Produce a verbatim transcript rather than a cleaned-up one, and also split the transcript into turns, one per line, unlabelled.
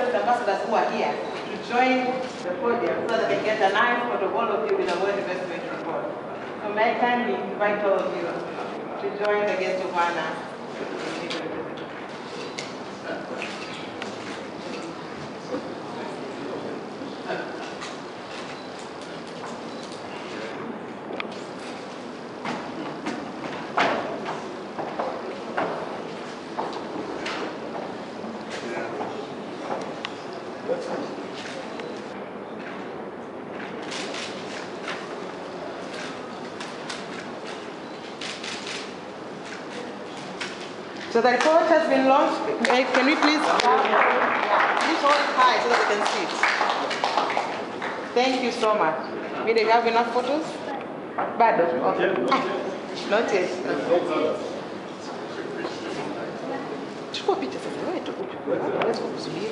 West ambassadors who are here to join the podium so that they get a nice photo of all of you with a World Investment Report. So may I kindly invite all of you to join the guest of honor. So the report has been launched. Can we please, please hold it high so that we can see it. Thank you so much. Maybe you have enough photos? Bad. Okay. Not yet. Chukua picha sasa. Wewe tu. Let's go.